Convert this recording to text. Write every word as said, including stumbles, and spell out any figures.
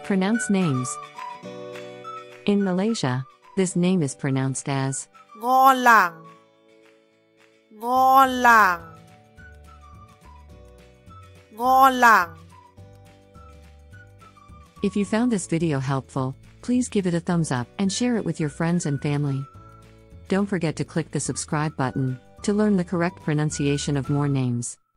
Pronounce names. In Malaysia, this name is pronounced as Ngolang, Ngolang, Ngolang. If you found this video helpful, please give it a thumbs up and share it with your friends and family. Don't forget to click the subscribe button to learn the correct pronunciation of more names.